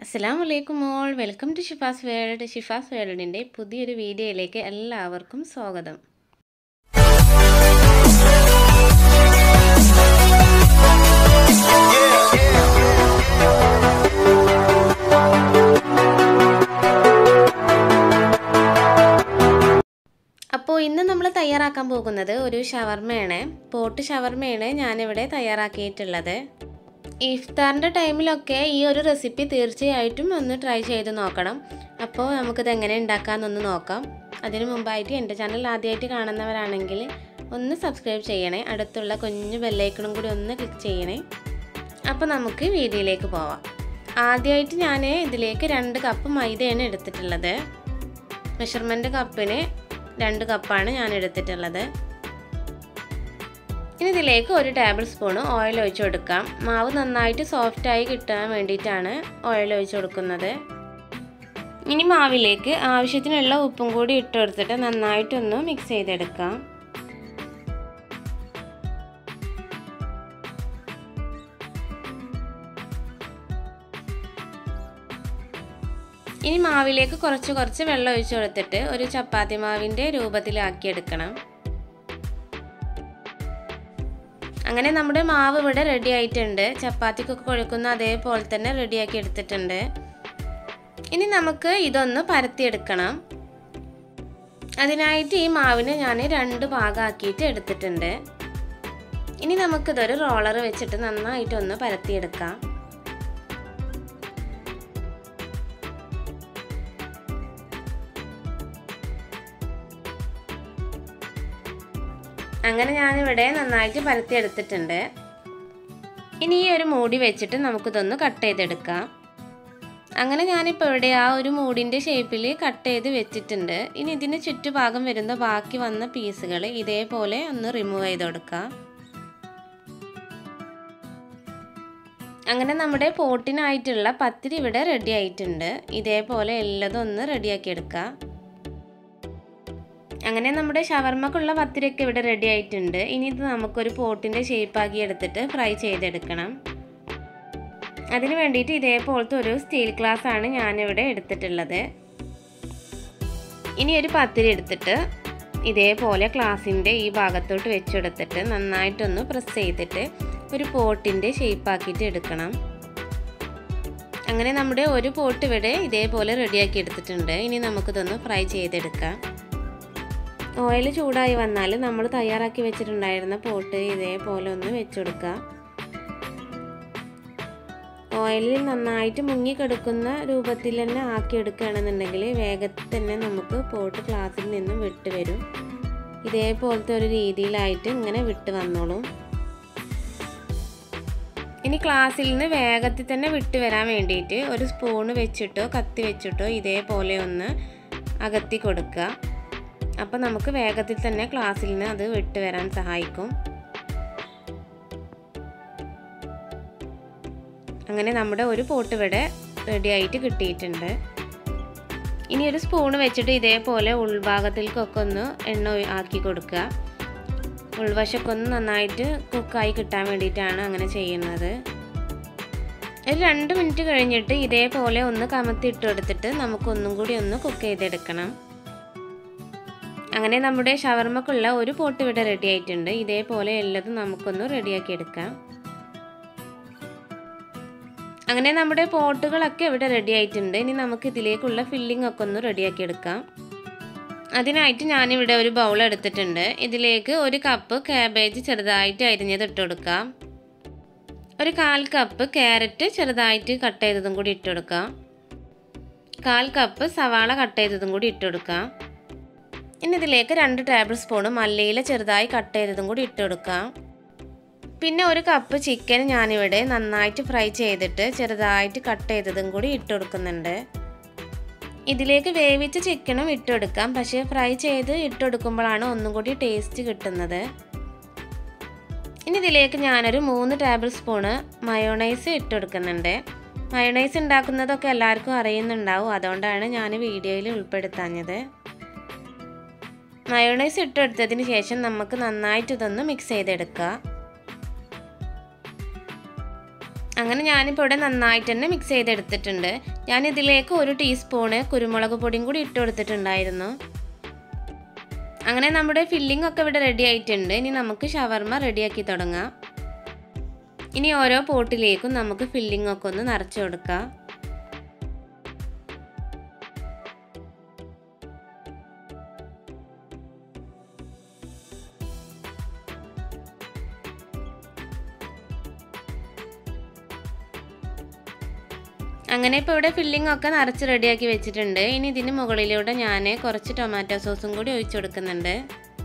അസ്സലാമലൈക്കും all, welcome to Shifas world. Shifas വേൾഡിൻ്റെ പുതിയൊരു വീഡിയോയിലേക്ക് എല്ലാവർക്കും സ്വാഗതം. അപ്പോൾ ഇന്ന് നമ്മൾ തയ്യാറാക്കാൻ പോകുന്നത് ഒരു ഷവർമയാണ്, പോട്ട് ഷവർമയാണ് ഞാനിവിടെ തയ്യാറാക്കിയിട്ടുള്ളത്. ഇഫ്താറിൻ്റെ ടൈമിലൊക്കെ ഈ ഒരു റെസിപ്പി തീർച്ചയായിട്ടും ഒന്ന് ട്രൈ ചെയ്ത് നോക്കണം. അപ്പോൾ നമുക്കിത് എങ്ങനെ ഉണ്ടാക്കാമെന്നൊന്ന് നോക്കാം. അതിനു മുമ്പായിട്ട് എൻ്റെ ചാനൽ ആദ്യമായിട്ട് കാണുന്നവരാണെങ്കിൽ ഒന്ന് സബ്സ്ക്രൈബ് ചെയ്യണേ, അടുത്തുള്ള കുഞ്ഞു ബെല്ലൈക്കണും കൂടി ഒന്ന് ക്ലിക്ക് ചെയ്യണേ. അപ്പോൾ നമുക്ക് വീഡിയോയിലേക്ക് പോവാം. ആദ്യമായിട്ട് ഞാൻ ഇതിലേക്ക് 2 കപ്പ് മൈദയാണ് എടുത്തിട്ടുള്ളത്. മെഷർമെൻറ്റ് കപ്പിന് 2 കപ്പാണ് ഞാൻ എടുത്തിട്ടുള്ളത്. ഇനി ഇതിലേക്ക് 1 ടേബിൾ സ്പൂൺ ഓയിൽ ഒഴിച്ച് കൊടുക്കാം. മാവ് നന്നായിട്ട് സോഫ്റ്റായി കിട്ടാൻ വേണ്ടിയിട്ടാണ് ഓയിൽ ഒഴിച്ച് കൊടുക്കുന്നത്. ഇനി മാവിലേക്ക് ആവശ്യത്തിനുള്ള ഉപ്പും കൂടി ഇട്ട് കൊടുത്തിട്ട് നന്നായിട്ടൊന്ന് മിക്സ് ചെയ്തെടുക്കാം. ഇനി മാവിലേക്ക് കുറച്ച് വെള്ളം ഒഴിച്ച് കൊടുത്തിട്ട് ഒരു ചപ്പാത്തി മാവിൻ്റെ രൂപത്തിലാക്കിയെടുക്കണം. അങ്ങനെ നമ്മുടെ മാവ് ഇവിടെ റെഡി ആയിട്ടുണ്ട്. ചപ്പാത്തിക്കൊക്കെ കുഴക്കുന്ന അതേപോലെ തന്നെ റെഡിയാക്കി എടുത്തിട്ടുണ്ട്. ഇനി നമുക്ക് ഇതൊന്ന് പരത്തിയെടുക്കണം. അതിനായിട്ട് ഈ മാവിനെ ഞാൻ 2 ഭാഗമാക്കിയിട്ട് എടുത്തിട്ടുണ്ട്. ഇനി നമുക്കിതൊരു റോളർ വെച്ചിട്ട് നന്നായിട്ടൊന്ന് പരത്തിയെടുക്കാം. അങ്ങനെ ഞാനിവിടെ നന്നായിട്ട് പരത്തിയെടുത്തിട്ടുണ്ട്. ഇനി ഈ ഒരു മൂടി വെച്ചിട്ട് നമുക്കിതൊന്ന് കട്ട് ചെയ്തെടുക്കാം. അങ്ങനെ ഞാനിപ്പോൾ ഇവിടെ ആ ഒരു മൂടിൻ്റെ ഷേപ്പിൽ കട്ട് ചെയ്ത് വെച്ചിട്ടുണ്ട്. ഇനി ഇതിന് ചുറ്റുഭാഗം വരുന്ന ബാക്കി വന്ന പീസുകൾ ഇതേപോലെ ഒന്ന് റിമൂവ് ചെയ്ത് കൊടുക്കാം. അങ്ങനെ നമ്മുടെ പോട്ടിനായിട്ടുള്ള പത്തിരി ഇവിടെ റെഡി ആയിട്ടുണ്ട്. ഇതേപോലെ എല്ലതും ഒന്ന് റെഡിയാക്കി എടുക്കാം. അങ്ങനെ നമ്മുടെ ഷവർമ്മക്കുള്ള പത്തിരിയൊക്കെ ഇവിടെ റെഡി ആയിട്ടുണ്ട്. ഇനി ഇത് നമുക്കൊരു പോട്ടിൻ്റെ ഷേപ്പാക്കി എടുത്തിട്ട് ഫ്രൈ ചെയ്തെടുക്കണം. അതിന് വേണ്ടിയിട്ട് ഇതേപോലത്തെ ഒരു സ്റ്റീൽ ഗ്ലാസ് ആണ് ഞാനിവിടെ എടുത്തിട്ടുള്ളത്. ഇനി ഒരു പത്തിരി എടുത്തിട്ട് ഇതേപോലെ ഗ്ലാസിൻ്റെ ഈ ഭാഗത്തോട്ട് വെച്ചെടുത്തിട്ട് നന്നായിട്ടൊന്ന് പ്രസ് ചെയ്തിട്ട് ഒരു പോട്ടിൻ്റെ ഷേപ്പാക്കിയിട്ട് എടുക്കണം. അങ്ങനെ നമ്മുടെ ഒരു പോട്ട് ഇവിടെ ഇതേപോലെ റെഡിയാക്കി എടുത്തിട്ടുണ്ട്. ഇനി നമുക്കിതൊന്ന് ഫ്രൈ ചെയ്തെടുക്കാം. ഓയിൽ ചൂടായി വന്നാൽ നമ്മൾ തയ്യാറാക്കി വെച്ചിട്ടുണ്ടായിരുന്ന പോട്ട് ഇതേപോലെ ഒന്ന് വെച്ചുകൊടുക്കുക. ഓയിലിൽ നന്നായിട്ട് മുങ്ങിക്കിടക്കുന്ന രൂപത്തിൽ തന്നെ ആക്കിയെടുക്കുകയാണെന്നുണ്ടെങ്കിൽ വേഗത്തിൽ തന്നെ നമുക്ക് പോട്ട് ഗ്ലാസ്സിൽ നിന്നും വിട്ട് വരും. ഇതേപോലത്തെ ഒരു രീതിയിലായിട്ട് ഇങ്ങനെ വിട്ട് വന്നോളും. ഇനി ഗ്ലാസ്സിൽ നിന്ന് വേഗത്തിൽ തന്നെ വിട്ട് വരാൻ വേണ്ടിയിട്ട് ഒരു സ്പൂണ് വെച്ചിട്ടോ കത്തി വെച്ചിട്ടോ ഇതേപോലെ ഒന്ന് അകത്തി കൊടുക്കുക. അപ്പോൾ നമുക്ക് വേഗത്തിൽ തന്നെ ഗ്ലാസ്സിൽ നിന്ന് അത് വിട്ട് വരാൻ സഹായിക്കും. അങ്ങനെ നമ്മുടെ ഒരു പോട്ട് ഇവിടെ റെഡി ആയിട്ട് കിട്ടിയിട്ടുണ്ട്. ഇനി ഒരു സ്പൂൺ വെച്ചിട്ട് ഇതേപോലെ ഉൾഭാഗത്തിലേക്കൊക്കെ ഒന്ന് എണ്ണ ആക്കി കൊടുക്കുക. ഉൾവശമൊക്കെ ഒന്ന് നന്നായിട്ട് കുക്കായി കിട്ടാൻ വേണ്ടിയിട്ടാണ് അങ്ങനെ ചെയ്യുന്നത്. ഒരു 2 മിനിറ്റ് കഴിഞ്ഞിട്ട് ഇതേപോലെ ഒന്ന് കമത്തി ഇട്ട് കൊടുത്തിട്ട് നമുക്കൊന്നും കൂടി ഒന്ന് കുക്ക് ചെയ്തെടുക്കണം. അങ്ങനെ നമ്മുടെ ഷവർമ്മക്കുള്ള ഒരു പോട്ട് ഇവിടെ റെഡി ആയിട്ടുണ്ട്. ഇതേപോലെ എല്ലതും നമുക്കൊന്ന് റെഡിയാക്കി എടുക്കാം. അങ്ങനെ നമ്മുടെ പോട്ടുകളൊക്കെ ഇവിടെ റെഡി ആയിട്ടുണ്ട്. ഇനി നമുക്ക് ഇതിലേക്കുള്ള ഫില്ലിംഗ് ഒക്കെ ഒന്ന് റെഡിയാക്കി എടുക്കാം. അതിനായിട്ട് ഞാനിവിടെ ഒരു ബൗൾ എടുത്തിട്ടുണ്ട്. ഇതിലേക്ക് 1 കപ്പ് കാബേജ് ചെറുതായിട്ട് അരിഞ്ഞത് ഇട്ട് കൊടുക്കാം. ഒരു 1/4 കപ്പ് ക്യാരറ്റ് ചെറുതായിട്ട് കട്ട് ചെയ്തതും കൂടി ഇട്ട് കൊടുക്കാം. 1/4 കപ്പ് സവാള കട്ട് ചെയ്തതും കൂടി ഇട്ട് കൊടുക്കാം. ഇനി ഇതിലേക്ക് 2 ടേബിൾ സ്പൂൺ മല്ലിയില ചെറുതായി കട്ട് ചെയ്തതും കൂടി ഇട്ട് കൊടുക്കാം. പിന്നെ 1 കപ്പ് ചിക്കൻ ഞാനിവിടെ നന്നായിട്ട് ഫ്രൈ ചെയ്തിട്ട് ചെറുതായിട്ട് കട്ട് ചെയ്തതും കൂടി ഇട്ട് കൊടുക്കുന്നുണ്ട്. ഇതിലേക്ക് വേവിച്ച ചിക്കനും ഇട്ട് കൊടുക്കാം, പക്ഷേ ഫ്രൈ ചെയ്ത് ഇട്ട് കൊടുക്കുമ്പോഴാണ് ഒന്നും കൂടി ടേസ്റ്റ് കിട്ടുന്നത്. ഇനി ഇതിലേക്ക് ഞാനൊരു 3 ടേബിൾ സ്പൂണ് മയോണൈസ് ഇട്ട് കൊടുക്കുന്നുണ്ട്. മയോണൈസ് ഉണ്ടാക്കുന്നതൊക്കെ എല്ലാവർക്കും അറിയുന്നുണ്ടാവും, അതുകൊണ്ടാണ് ഞാൻ വീഡിയോയിൽ ഉൾപ്പെടുത്താഞ്ഞത്. മയോണൈസ് ഇട്ടെടുത്തതിന് ശേഷം നമുക്ക് നന്നായിട്ട് ഇതൊന്ന് മിക്സ് ചെയ്തെടുക്കുക. അങ്ങനെ ഞാനിപ്പോൾ ഇവിടെ നന്നായിട്ട് തന്നെ മിക്സ് ചെയ്തെടുത്തിട്ടുണ്ട്. ഞാനിതിലേക്ക് 1 ടീസ്പൂണ് കുരുമുളക് പൊടിയും കൂടി ഇട്ട് കൊടുത്തിട്ടുണ്ടായിരുന്നു. അങ്ങനെ നമ്മുടെ ഫില്ലിംഗ് ഒക്കെ ഇവിടെ റെഡി ആയിട്ടുണ്ട്. ഇനി നമുക്ക് ഷവർമ റെഡിയാക്കി തുടങ്ങാം. ഇനി ഓരോ പോട്ടിലേക്കും നമുക്ക് ഫില്ലിംഗ് ഒക്കെ ഒന്ന് നിറച്ച് കൊടുക്കാം. അങ്ങനെ ഇപ്പോൾ ഇവിടെ ഫില്ലിംഗ് ഒക്കെ നിറച്ച് റെഡിയാക്കി വെച്ചിട്ടുണ്ട്. ഇനി ഇതിന് മുകളിലൂടെ ഞാൻ കുറച്ച് ടൊമാറ്റോ സോസും കൂടി ഒഴിച്ചു കൊടുക്കുന്നുണ്ട്.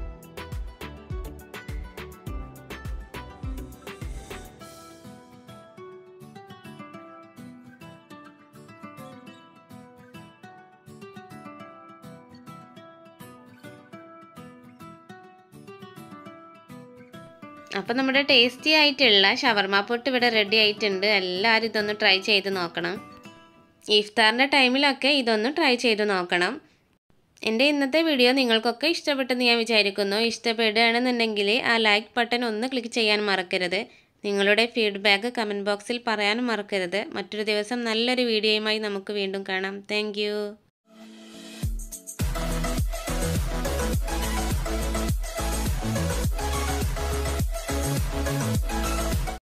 അപ്പോൾ നമ്മുടെ ടേസ്റ്റി ആയിട്ടുള്ള ഷവർമ പൊട്ട് ഇവിടെ റെഡി ആയിട്ടുണ്ട്. എല്ലാവരും ഇതൊന്ന് ട്രൈ ചെയ്ത് നോക്കണം. ഇഫ്താറിൻ്റെ ടൈമിലൊക്കെ ഇതൊന്ന് ട്രൈ ചെയ്ത് നോക്കണം. എൻ്റെ ഇന്നത്തെ വീഡിയോ നിങ്ങൾക്കൊക്കെ ഇഷ്ടപ്പെട്ടെന്ന് ഞാൻ വിചാരിക്കുന്നു. ഇഷ്ടപ്പെടുകയാണെന്നുണ്ടെങ്കിൽ ആ ലൈക്ക് ബട്ടൺ ഒന്ന് ക്ലിക്ക് ചെയ്യാൻ മറക്കരുത്. നിങ്ങളുടെ ഫീഡ്ബാക്ക് കമൻറ്റ് ബോക്സിൽ പറയാനും മറക്കരുത്. മറ്റൊരു ദിവസം നല്ലൊരു വീഡിയോയുമായി നമുക്ക് വീണ്ടും കാണാം. താങ്ക്